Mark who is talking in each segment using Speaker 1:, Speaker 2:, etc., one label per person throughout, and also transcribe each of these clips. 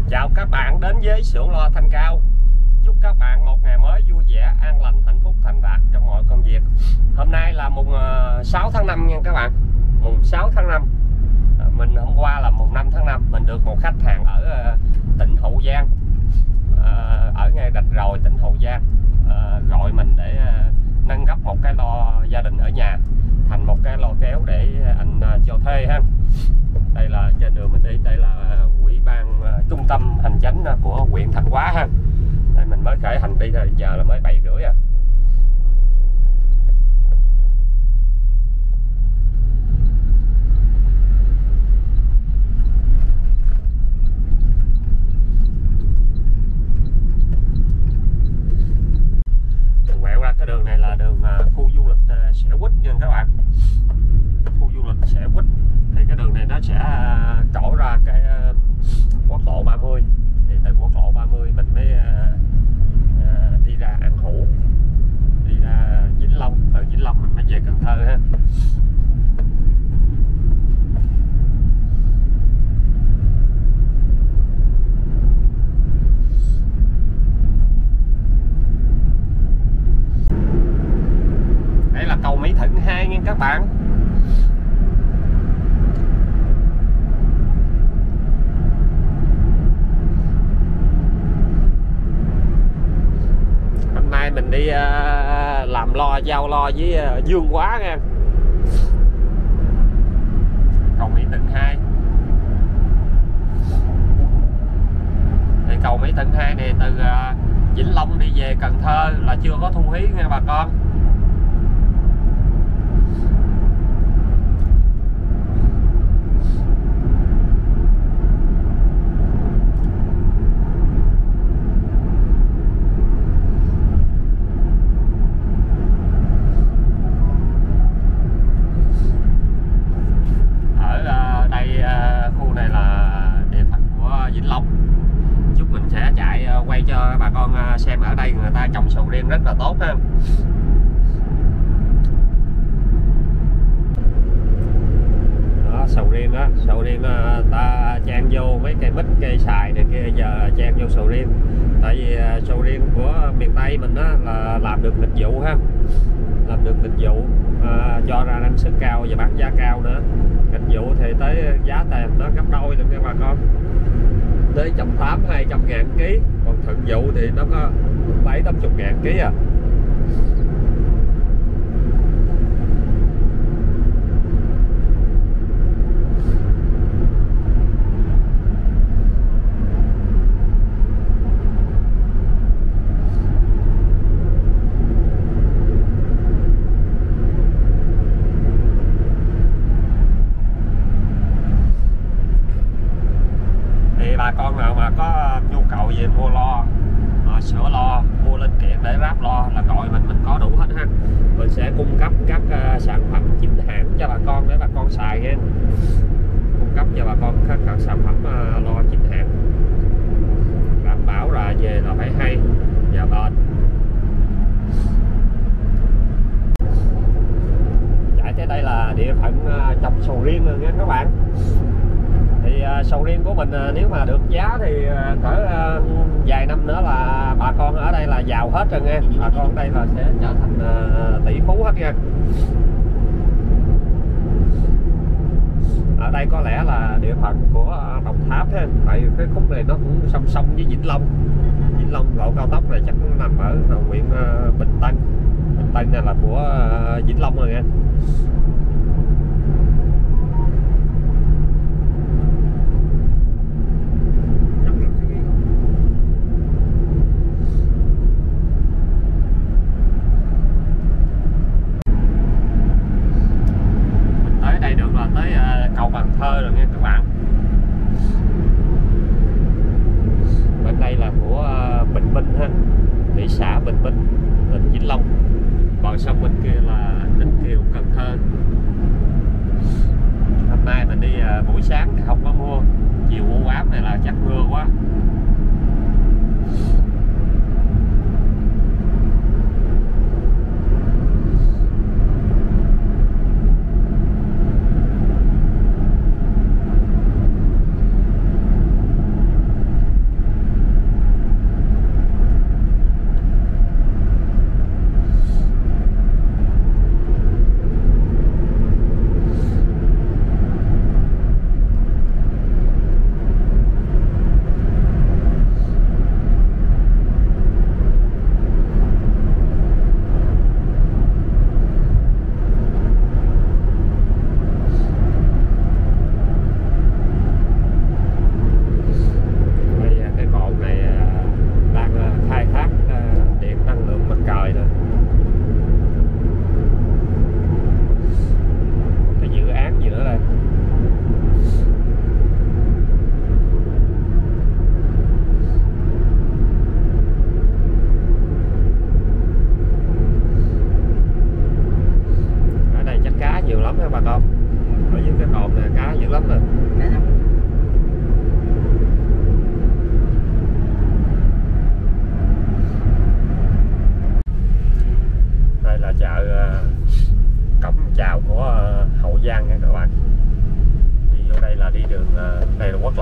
Speaker 1: Chào các bạn đến với xưởng loa Thanh Cao. Chúc các bạn một ngày mới vui vẻ, an lành, hạnh phúc, thành đạt trong mọi công việc. Hôm nay là mùng 6 tháng 5 nha các bạn. Mùng 6 tháng 5. Mình hôm qua là mùng 5 tháng 5 mình được một khách hàng ở tỉnh Hậu Giang, ở ngay Rạch Ròi, tỉnh Hậu Giang, gọi mình để nâng cấp một cái lo gia đình ở nhà thành một cái lo kéo để anh cho thuê ha. Đây là trên đường mình đi, đây là ủy ban trung tâm hành chánh của huyện Thạnh Hóa ha. Đây mình mới khởi hành đi rồi, giờ là mới 7:30 à. Quẹo ra cái đường này là đường khu du lịch Xẻo Quýt nha các bạn. Khu du lịch Xẻo Quýt thì cái đường này nó sẽ trổ ra cái quốc lộ 30, thì từ quốc lộ 30 mình mới đi ra An Hữu, đi ra Vĩnh Long, từ Vĩnh Long mình mới về Cần Thơ ha. Đây là cầu Mỹ Thuận 2 nha các bạn. Hôm nay mình đi làm lo, giao lo với Dương Quá nha. Cầu Mỹ Thuận 2. Thì cầu Mỹ Thuận 2 này từ Vĩnh Long đi về Cần Thơ là chưa có thu phí nha bà con. Khu này là địa phận của Vĩnh Long. Chút mình sẽ chạy quay cho bà con xem ở đây người ta trồng sầu riêng rất là tốt ha. Đó, sầu riêng đó, sầu riêng ta chan vô mấy cây mít, cây xài này kia, giờ chan vô sầu riêng. Tại vì sầu riêng của miền Tây mình đó là làm được nghịch vụ ha, làm được nghịch vụ, cho ra năng suất cao và bán giá cao nữa. Nghịch vụ thì tới giá tiền nó gấp đôi luôn nha bà con, tới 180-200 ngàn ký, còn thuận vụ thì nó có 70-80 ngàn ký à. Bà con nào mà có nhu cầu về mua lo, sửa lo, mua linh kiện để ráp lo là gọi mình có đủ hết ha. Mình sẽ cung cấp các sản phẩm chính hãng cho bà con để bà con xài nha. Cung cấp cho bà con các sản phẩm lo chính hãng, đảm bảo là về là phải hay và bền. Chạy tới đây là địa phận trồng sầu riêng rồi nha các bạn. Thì sầu riêng của mình nếu mà được giá thì cỡ vài năm nữa là bà con ở đây là giàu hết rồi nha. Bà con ở đây là sẽ trở thành tỷ phú hết nha. Ở đây có lẽ là địa phận của Đồng Tháp ha, tại cái khúc này nó cũng song song với Vĩnh Long. Vĩnh Long lộ cao tốc này chắc nó nằm ở huyện Bình Tân. Bình Tân này là của Vĩnh Long rồi nha. Cầu Cần Thơ rồi nha các bạn. Bên đây là của Bình Minh ha, thị xã Bình Minh, tỉnh Vĩnh Long. Bờ sông bên kia là Ninh Kiều, Cần Thơ. Hôm nay mình đi buổi sáng thì không có mưa, chiều u ám này là chắc mưa quá.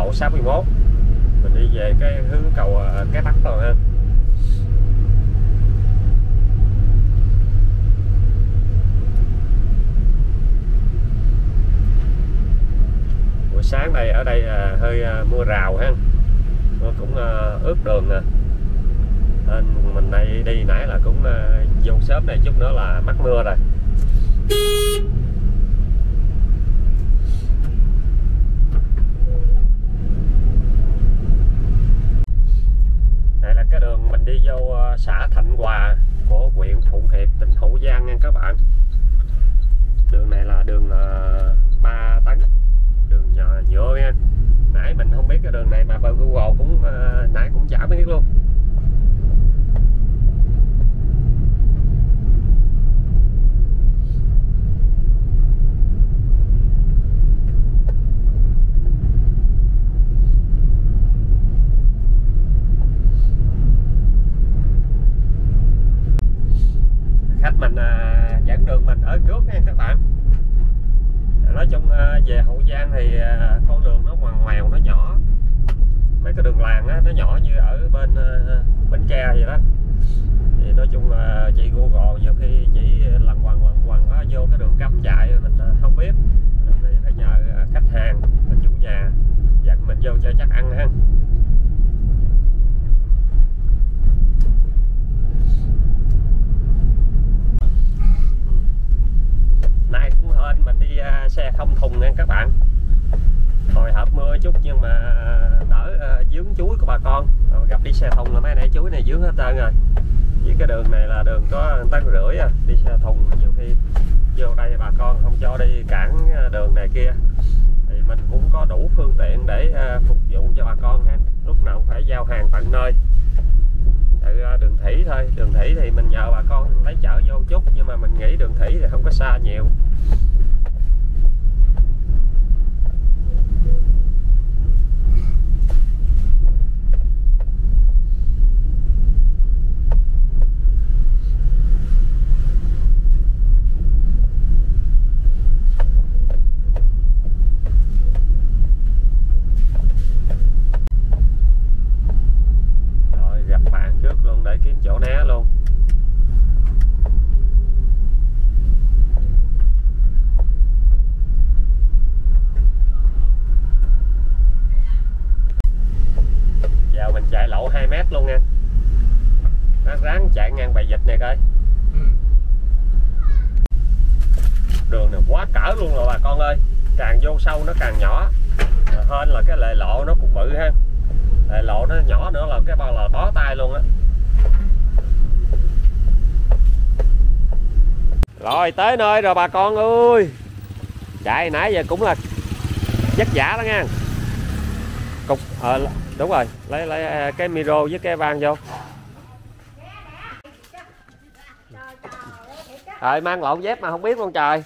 Speaker 1: lộ 61. Mình đi về cái hướng cầu Cái Bắc rồi ha. Buổi sáng đây ở đây hơi mưa rào ha, nó cũng ướt đường nè, nên mình đây đi nãy là cũng vô sớm này chút nữa là mắc mưa rồi. Đây là cái đường mình đi vô xã Thạnh Hòa của huyện Phụng Hiệp, tỉnh Hậu Giang nha các bạn. Đường này là đường 3 tấn, đường nhựa nha. Nãy mình không biết cái đường này mà vào Google cũng nãy cũng chả biết luôn. Khách mình dẫn đường mình ở trước nha các bạn. Nói chung về Hậu Giang thì con đường nó ngoằn ngoèo, nó nhỏ. Mấy cái đường làng á, nó nhỏ như ở bên Bến Tre vậy đó. Thì nói chung chị Google nhiều khi chỉ lần quằn đó, vô cái đường cấm chạy mình không biết. Mình phải nhờ khách hàng, chủ nhà dẫn mình vô cho chắc ăn ha. Nay cũng hên mình đi xe không thùng nha các bạn. Hồi hộp mưa chút nhưng mà đỡ dướng chuối của bà con. Gặp đi xe thùng là mấy nãy chuối này dướng hết trơn rồi. Với cái đường này là đường có 1,5 tấn à. Đi xe thùng nhiều khi vô đây bà con không cho đi cản đường này kia. Thì mình cũng có đủ phương tiện để phục vụ cho bà con ha. Lúc nào phải giao hàng tận nơi. Đường thủy thôi, đường thủy thì mình nhờ bà con lấy chở vô chút, nhưng mà mình nghĩ đường thủy thì không có xa nhiều. Để kiếm chỗ né luôn. Giờ mình chạy lộ 2 mét luôn nha. Ráng chạy ngang bầy vịt này coi. Đường này quá cỡ luôn rồi bà con ơi. Càng vô sâu nó càng nhỏ. Hên là cái lề lộ nó cũng bự ha. Lề lộ nó nhỏ nữa là cái bao là bó tay luôn á. Rồi tới nơi rồi bà con ơi. Chạy nãy giờ cũng là vất vả đó nha. Cục đúng rồi, lấy cái micro với cái van vô. Rồi mang lộn dép mà không biết luôn trời.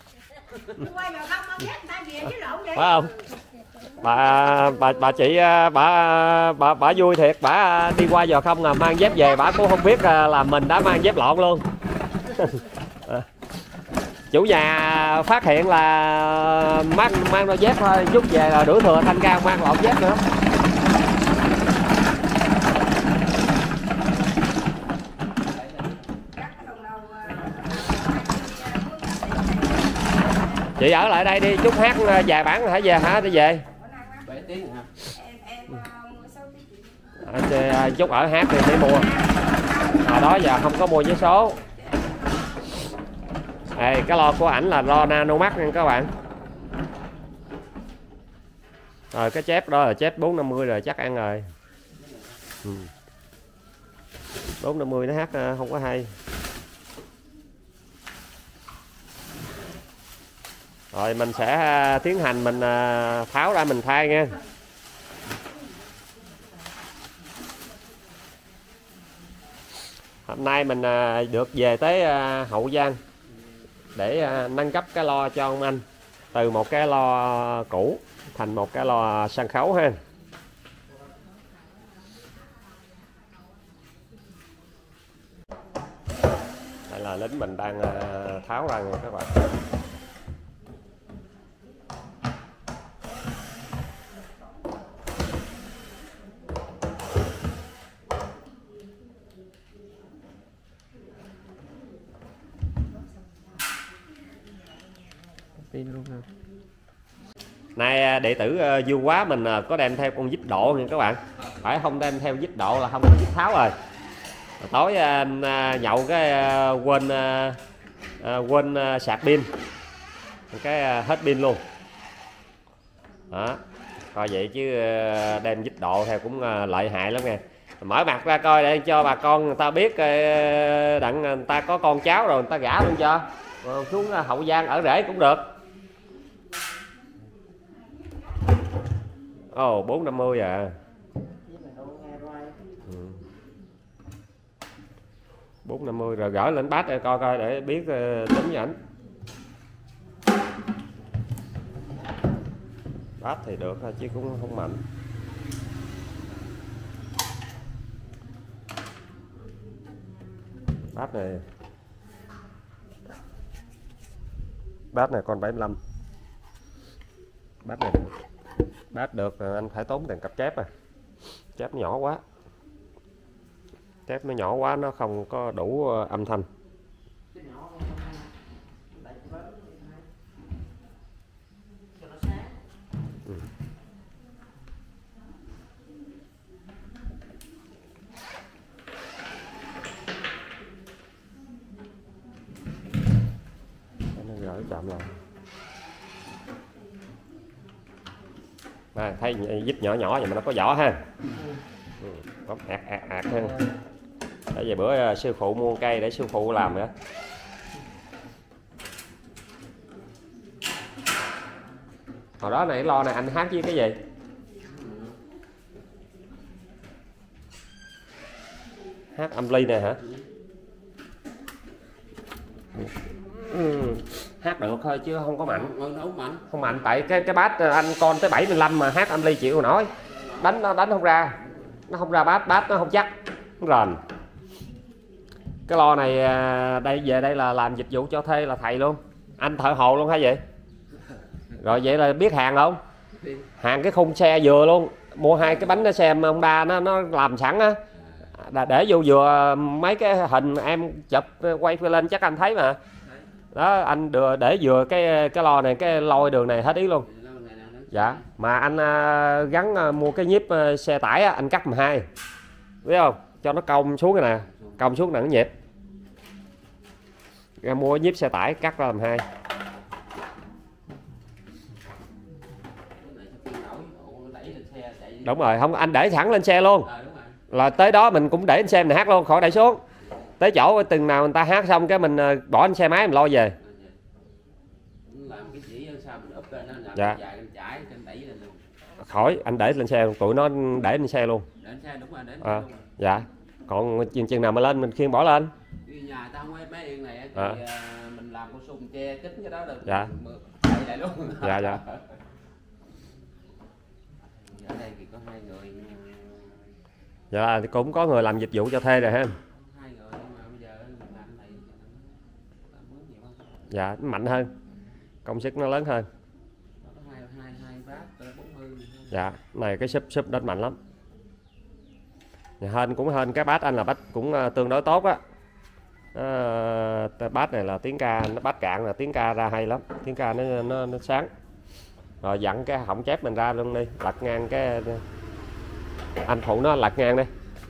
Speaker 1: Phải không? Bà chị bà vui thiệt, bà đi qua giờ không là mang dép về, bà cũng không biết là mình đã mang dép lộn luôn. Chủ nhà phát hiện là mang đôi dép thôi, chút về là đuổi thừa thanh cao mang lộn dép nữa. Chị ở lại đây đi, chút hát vài bản rồi hả về hả? Đi về. 7 tiếng hả? Chút ở hát thì để mua. Đó giờ không có mua vé số. Đây, cái lo của ảnh là lo Nano Max nha các bạn. Rồi cái chép đó là chép 450 rồi, chắc ăn rồi. 450 nó hát không có hay. Rồi mình sẽ tiến hành mình tháo ra mình thay nha. Hôm nay mình được về tới Hậu Giang để nâng cấp cái lo cho ông anh, từ một cái lo cũ thành một cái lo sân khấu ha. Đây là lính mình đang tháo ra nha các bạn.
Speaker 2: pin luôn rồi.
Speaker 1: Nay đệ tử vui quá mình có đem theo con vít độ nha các bạn. Phải không đem theo vít độ là không có vít tháo rồi. Tối nhậu cái quên sạc pin, cái hết pin luôn. Đó. Coi vậy chứ đem vít độ theo cũng lợi hại lắm nha. Mở mặt ra coi để cho bà con người ta biết đặng người ta có con cháu rồi người ta gả luôn cho. Rồi xuống Hậu Giang ở rể cũng được. Ồ 450 à. 450 rồi gửi lên bát để coi coi để biết tính với ảnh. Bát thì được thôi chứ cũng không mạnh. Bát này con 75. Bát này bát được anh phải tốn tiền cặp chép à. Chép nhỏ quá. Chép nó nhỏ quá nó không có đủ âm thanh. Nó gỡ chậm lại. À, thấy vít nhỏ nhỏ vậy mà nó có vỏ ha. Có ạt ha. Để về bữa sư phụ mua cây để sư phụ làm nữa. Hồi đó này lo này anh hát với cái gì? Hát âm ly này hả? Hát được thôi chứ không có mạnh. Không mạnh tại cái bát anh con tới 75 mà hát âm ly chịu nổi. Đánh nó đánh không ra. Nó không ra bát nó không chắc. Nó rền. Cái lo này đây về đây là làm dịch vụ cho thuê là thầy luôn. Anh thợ hồ luôn hay vậy? Rồi vậy là biết hàng không? Hàng cái khung xe vừa luôn. Mua 2 cái bánh xe Honda nó làm sẵn á. Để vô vừa mấy cái hình em chụp quay lên chắc anh thấy mà. Đó anh để vừa cái lo này cái lôi đường này hết ý luôn. Dạ mà anh gắn mua cái nhíp xe tải á, anh cắt 12 biết không cho nó cong xuống cái nè, cong xuống là nó nhịp. Ra mua nhíp xe tải cắt ra làm 2. Đúng rồi không anh để sẵn lên xe luôn là tới đó mình cũng để lên xe mình hát luôn khỏi đẩy xuống tới chỗ từng nào người ta hát xong cái mình bỏ lên xe máy mình lo về. Dạ. Khỏi anh để lên xe tụi nó để lên xe luôn. Dạ còn chừng nào mà lên mình khiêng bỏ lên.
Speaker 2: Nhà ta không có máy yên này thì mình làm con sung che kín cái đó được.
Speaker 1: Dạ.
Speaker 2: Lại luôn.
Speaker 1: Dạ dạ.
Speaker 2: Ở đây thì có 2 người.
Speaker 1: Dạ thì cũng có người làm dịch vụ cho thuê rồi ha.
Speaker 2: 2 người mà bây giờ làm này mướn nhiều hơn.
Speaker 1: Dạ mạnh hơn. Công sức nó lớn hơn.
Speaker 2: Có hai bát 40.
Speaker 1: Dạ, này cái súp đánh mạnh lắm. Hên cũng hên cái bát anh là bát cũng tương đối tốt á. Bát này là tiếng ca, nó bát cạn là tiếng ca ra hay lắm, tiếng ca nó sáng. Rồi dặn cái họng chép mình ra luôn đi, lật ngang cái anh phụ nó lật ngang đi.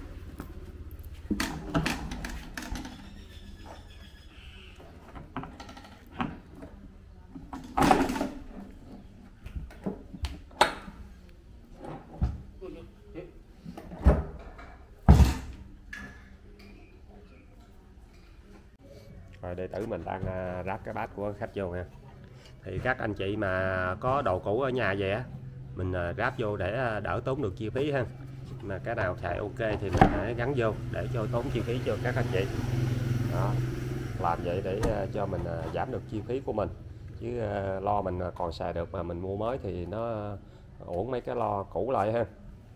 Speaker 1: Rồi đệ tử mình đang ráp cái bát của khách vô nha. Thì các anh chị mà có đồ cũ ở nhà về á, mình ráp vô để đỡ tốn được chi phí ha. Mà cái nào xài ok thì mình hãy gắn vô để cho tốn chi phí cho các anh chị. Đó. Làm vậy để cho mình giảm được chi phí của mình. Chứ lo mình còn xài được mà mình mua mới thì nó uổng mấy cái lo cũ lại ha.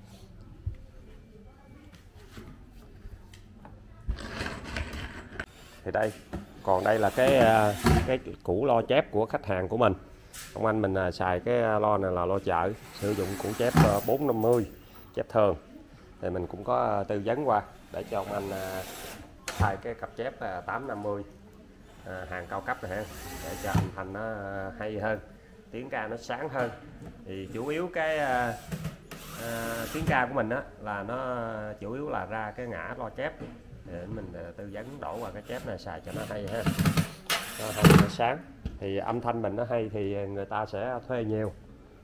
Speaker 1: Thì đây còn đây là cái củ lo chép của khách hàng của mình. Ông anh mình xài cái lo này là lo chợ, sử dụng củ chép 450 chép thường thì mình cũng có tư vấn qua để cho ông anh thay cái cặp chép 850 hàng cao cấp này ha, để cho âm thanh nó hay hơn, tiếng ca nó sáng hơn. Thì chủ yếu cái tiếng ca của mình đó là nó chủ yếu là ra cái ngã lo chép, để mình tư vấn đổ qua cái chép này xài cho nó hay ha, nó sáng. Thì âm thanh mình nó hay thì người ta sẽ thuê nhiều.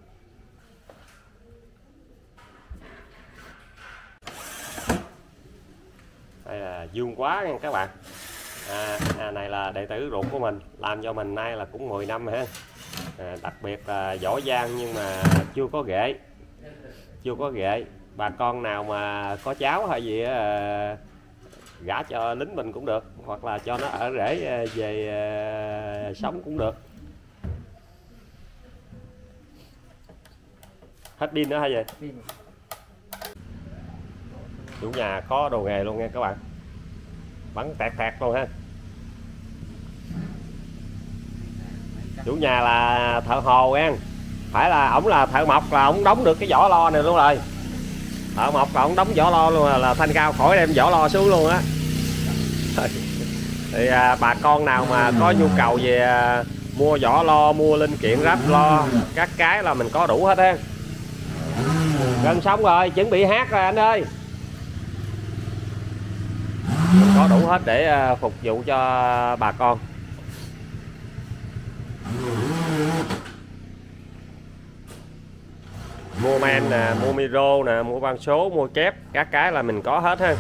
Speaker 1: Đây là Dương Quá nha các bạn. Này là đệ tử ruột của mình, làm cho mình nay là cũng 10 năm rồi ha. Đặc biệt là giỏi giang nhưng mà chưa có ghệ. Bà con nào mà có cháu hay gì gả cho lính mình cũng được, hoặc là cho nó ở rể về sống cũng được. Hết pin nữa hay gì? Chủ nhà có đồ nghề luôn nha các bạn, bắn tẹt luôn ha. Chủ nhà là thợ hồ nha, phải là ổng là thợ mộc, là ổng đóng được cái vỏ lo này luôn rồi. Thợ mộc là ổng đóng vỏ lo luôn, là Thanh Cao khỏi đem vỏ lo xuống luôn á. Thì bà con nào mà có nhu cầu về mua vỏ lo, mua linh kiện ráp lo, các cái là mình có đủ hết á. Gần xong rồi, chuẩn bị hát rồi anh ơi. Mình có đủ hết để phục vụ cho bà con. Mua men nè, mua micro nè, mua van số, mua kép, các cái là mình có hết ha.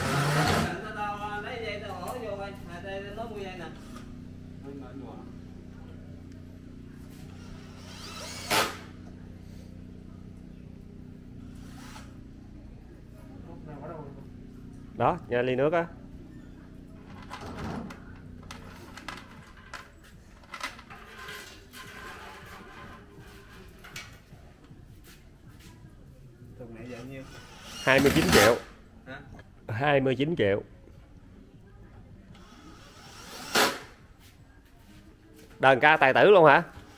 Speaker 1: Đó, nha ly nước á.
Speaker 2: Thùng này giờ nhiêu?
Speaker 1: 29 triệu.
Speaker 2: Hả?
Speaker 1: 29 triệu. Đờn ca tài tử luôn hả?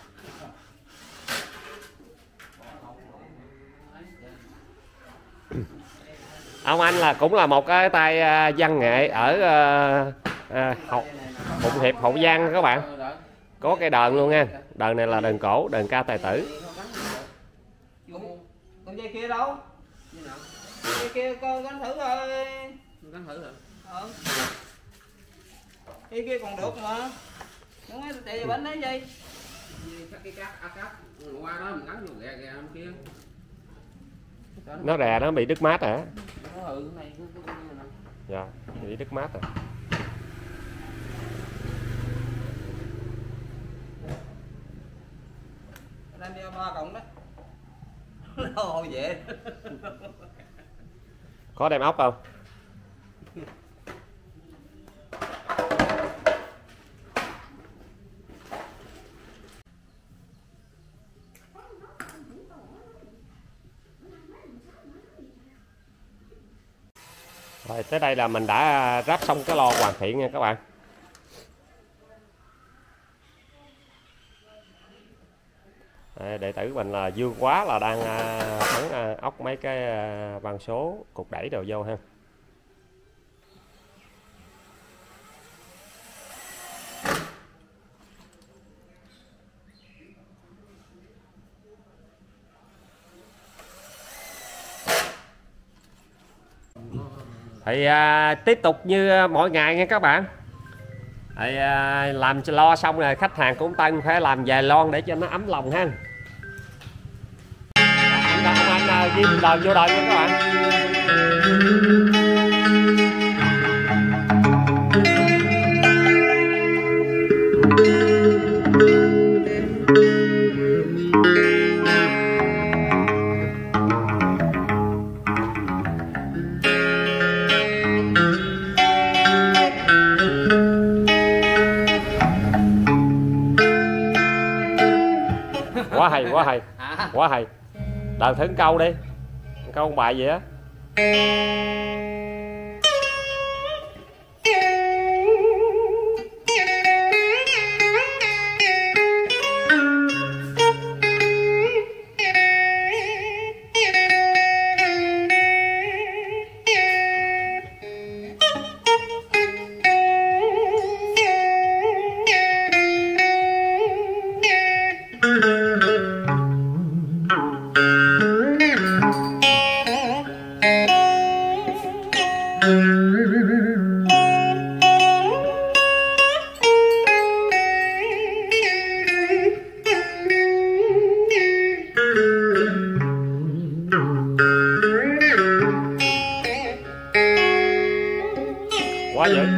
Speaker 1: Ông anh là cũng là một cái tay văn nghệ ở Phụng Hiệp, Hậu Giang các bạn. Có cái đờn luôn nha. Đờn này là đờn cổ, đờn ca tài tử.
Speaker 2: Con dây kia đâu? Dây kia con gắn thử thôi. Gắn thử rồi. Dây kia còn được mà. Đúng rồi, chạy bánh lấy dây. Cái cắt qua đó mình gắn vô gè kia.
Speaker 1: Nó rè nó bị đứt mát hả?
Speaker 2: Ừ, này
Speaker 1: dạ, bị đứt mát rồi.
Speaker 2: Đem đi 3 cộng đó. Nó dễ.
Speaker 1: Có đem ốc không? Rồi tới đây là mình đã ráp xong cái lo hoàn thiện nha các bạn. Đệ tử mình là Dương Quá là đang bắn ốc mấy cái van số cục đẩy đầu vô ha. Thì tiếp tục như mỗi ngày nha các bạn. Thì làm lo xong rồi khách hàng cũng tân phải làm vài lon để cho nó ấm lòng ha. Anh ghim đờn vô đờn nha các bạn. Quá hay. Đờn thử câu đi, câu bài gì á. to dữ.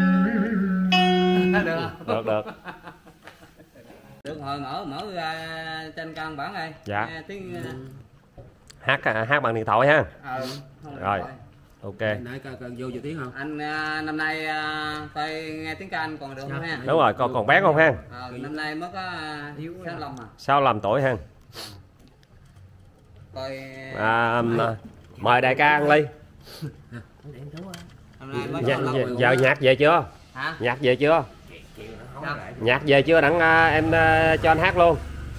Speaker 2: Được.
Speaker 1: Được.
Speaker 2: Được hồi mở ra trên căn bản đây.
Speaker 1: Dạ.
Speaker 2: Nghe tiếng
Speaker 1: Hát bằng điện thoại ha. Rồi. Ok.
Speaker 2: Nãy vô giờ tiếng không? Anh năm nay tôi nghe tiếng ca anh còn được không ha?
Speaker 1: Đúng rồi, còn bé không ha?
Speaker 2: Năm nay mới có 65 à.
Speaker 1: 65 tuổi ha.
Speaker 2: Tôi
Speaker 1: Mời đại ca ăn ly. Giờ nhạc về chưa?
Speaker 2: Hả?
Speaker 1: Nhạc về chưa? Nhạc về chưa đặng em cho anh hát luôn.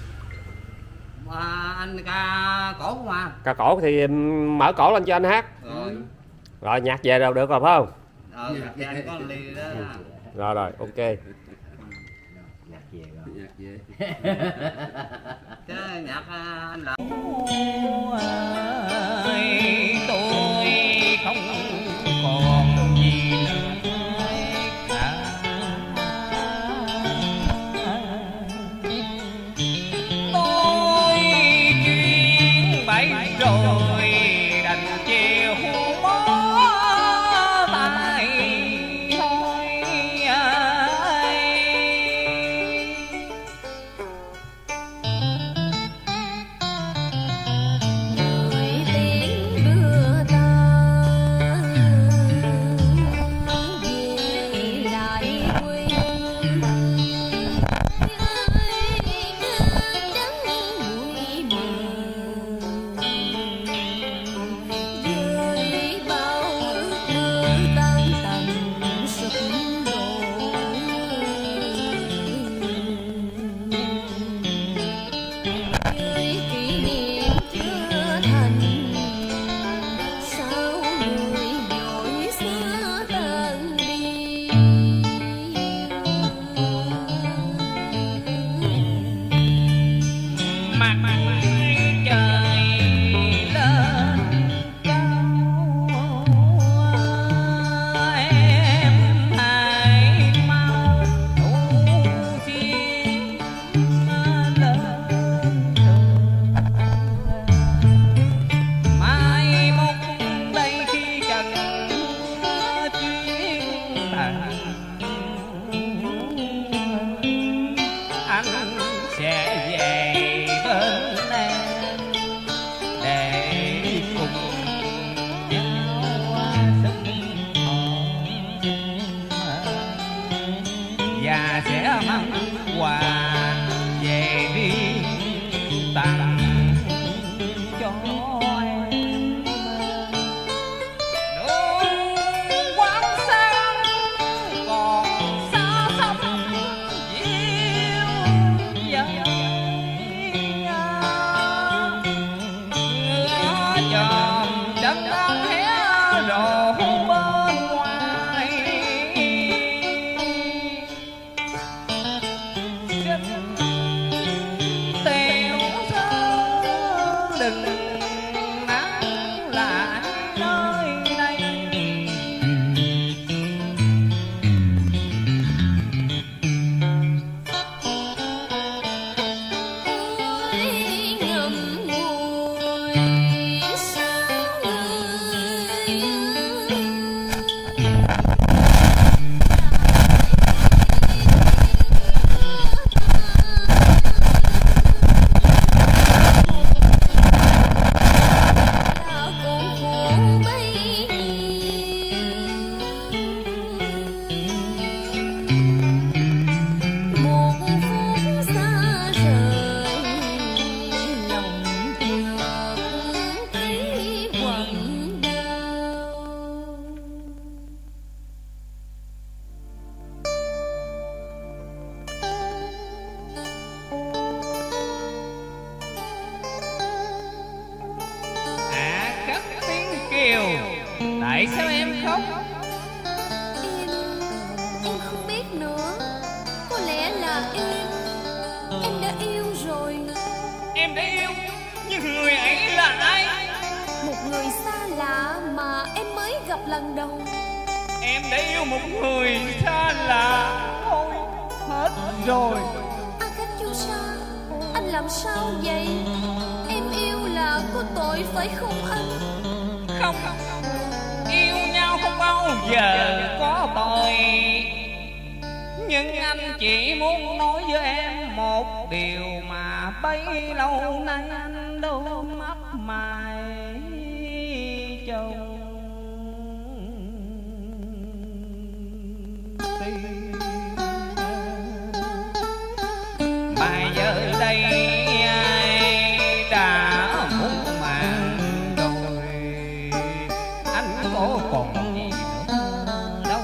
Speaker 2: Anh ca cổ không à?
Speaker 1: Ca cổ thì mở cổ lên cho anh hát. Rồi nhạc về rồi được rồi phải không?
Speaker 2: Anh có ly đó.
Speaker 1: Rồi ok.
Speaker 2: Nhạc về. Chứ nhạc anh là tôi không còn gì nữa cả. Tôi chuyện bấy rồi đành chịu bó tay thôi.
Speaker 3: Tại sao em khóc?
Speaker 4: Em không biết nữa. Có lẽ là em đã yêu rồi.
Speaker 3: Em đã yêu, nhưng người ấy là ai?
Speaker 4: Một người xa lạ mà em mới gặp lần đầu.
Speaker 3: Em đã yêu một người xa lạ. Thôi, hết rồi.
Speaker 4: Akatsusa, anh làm sao vậy? Em yêu là có tội phải không anh?
Speaker 3: Không, yêu nhau không bao giờ có tội, nhưng anh chỉ muốn nói với em một điều mà bấy lâu nay anh đâu mấp mài chồng tim. Mà giờ đây ai đã muốn màng rồi, anh có còn gì nữa đâu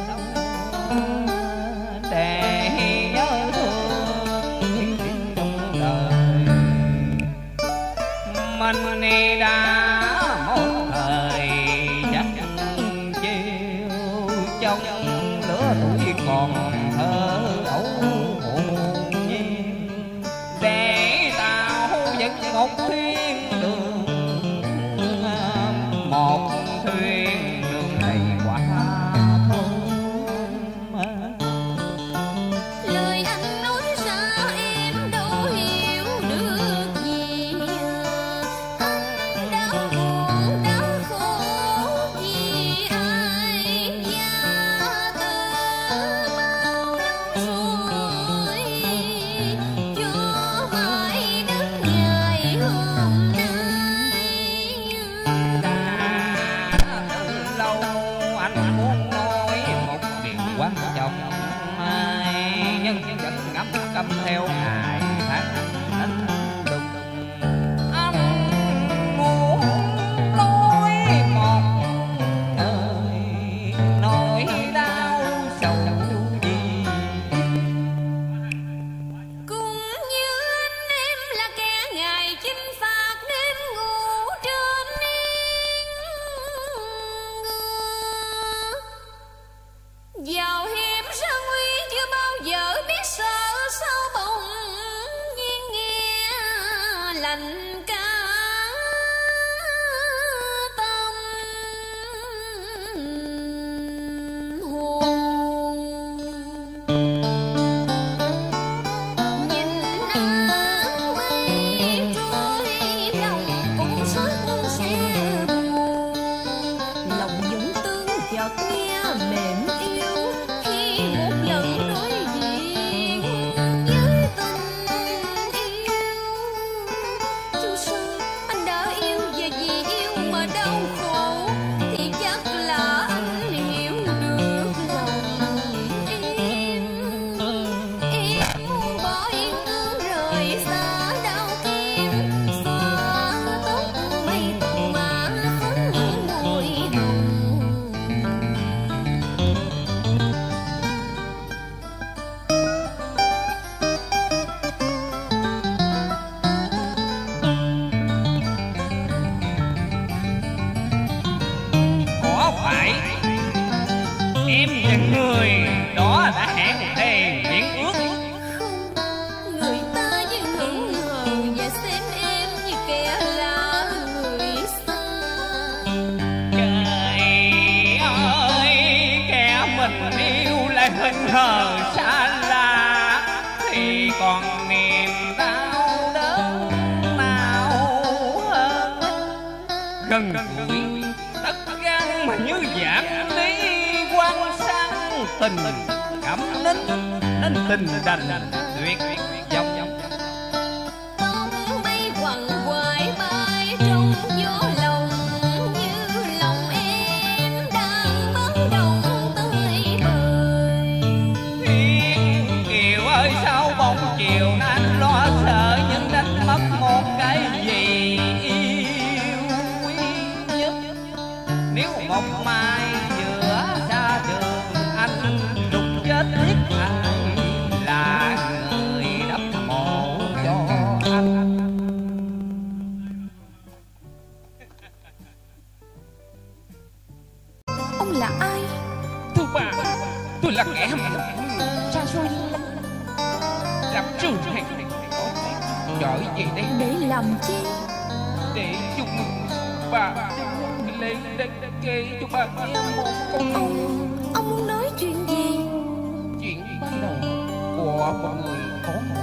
Speaker 3: để nhớ thương trong đời. Mình đã một thời chắc chiều trong lứa tuổi còn thơ ấu hồn nhiên, để tạo dựng một thiên đường, một thuyền đường đầy quả thơm.
Speaker 4: Lời anh nói ra em đâu hiểu được gì. Anh đã buồn đã khổ vì ai và từ bao lâu rồi, cho mãi đến ngày hôm nay.
Speaker 3: Đã từ lâu anh muốn nói một điều quan trọng, nhưng vẫn ngắm câm theo ngày tháng anh đục. Anh muốn nói một lời nỗi đau sầu gì.
Speaker 4: Cũng như anh em là kẻ ngày chinh phạt đêm ngủ trên yên ngựa, vào hiểm ra nguy chưa bao giờ biết sợ, sao bỗng nhiên nghe lạnh cả tâm hồn. Nhìn nắng mây trôi lòng cũng rất sẽ buồn, lòng vẫn tương chợt nghe mềm yếu khi một lần đối diện với tình yêu. Dù sao anh đã yêu và vì yêu mà đau khổ, thì chắc là anh hiểu được lòng em. Em muốn bỏ yên ương rời xa đau tim, xóa tóc mây tùng mà phấn mùi hồng.
Speaker 3: Có phải em và người đó đã hẹn thề miệng ước?
Speaker 4: Không, người ta vẫn ngẩn ngơ và xem em như kẻ lạ người xa.
Speaker 3: Trời ơi, kẻ mình yêu lại hình hờ xa lạ, thì còn niềm đau đớn nào hơn. Gần gũi tất gan mà như dạng lý quan sang tình cảm nín, nên tình đành tuyệt vọng.
Speaker 4: Tóc mây quằn quại bay trong gió lòng, như lòng em đang bắt đầu tơi bời.
Speaker 3: Thiên Kiều ơi, sao bóng chiều anh lo sợ nhưng đánh mất một cái gì yêu quý nhất. Nếu một mai giữa xa trường anh đục chết tiếc ai là người đắp mộ cho anh.
Speaker 4: Ông là ai?
Speaker 3: Thưa bà, tôi là kẻ xa xôi làm trường hay giỏi gì đây
Speaker 4: Để làm chi?
Speaker 3: để chúc mừng bà lấy đất kê cho bà nghe một câu
Speaker 4: Ông muốn nói chuyện gì?
Speaker 3: chuyện ban đầu của một người có một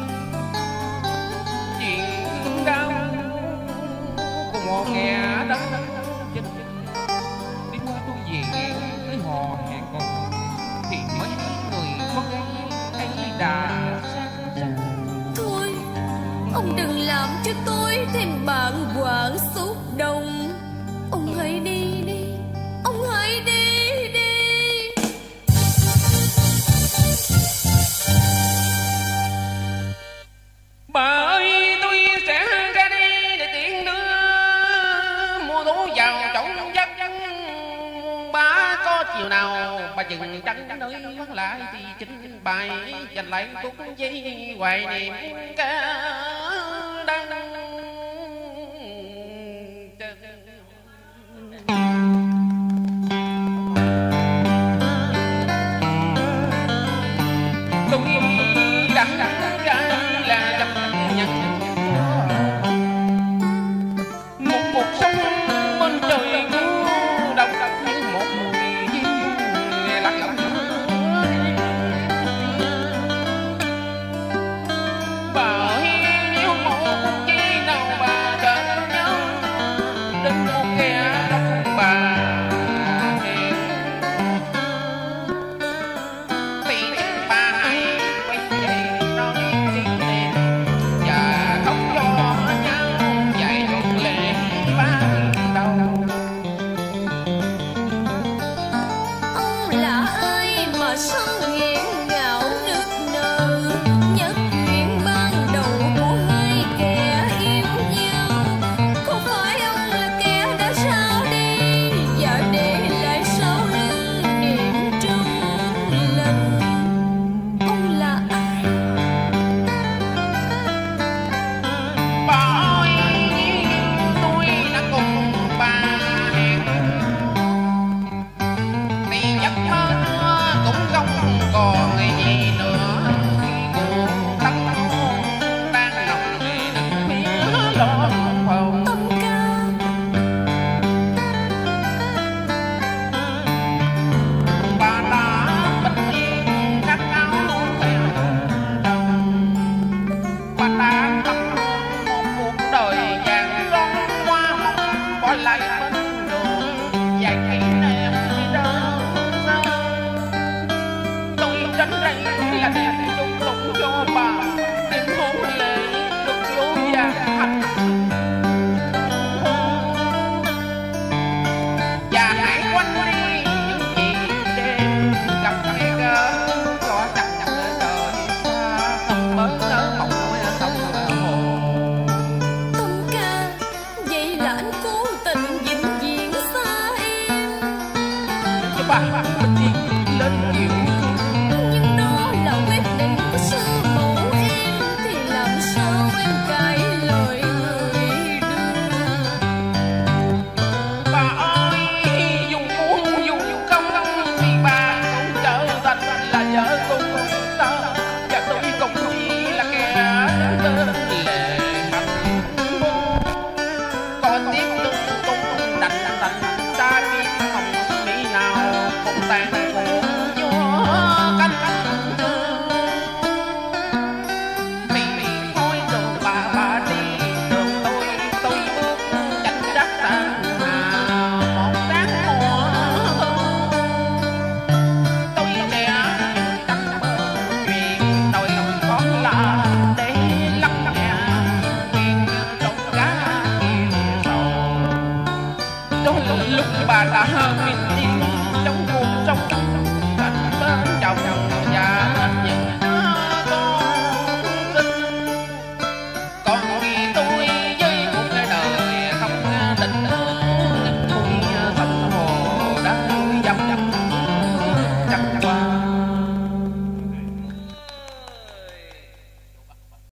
Speaker 3: chuyện đau của một kẻ đã chết đi qua tôi về với họ chiều nào bà chừng trắng nơi mắt lại thì chính bài dành lại khúc dây hoài niệm ca đăng tôi đã là chấp nhận một cuộc sống bên trời đau như một mùi nghe lắc lắc bà hiu một chi nào bà chợt nhớ đến một kẻ đau bà lúc bà đã hơn mình đi trong cuộc sống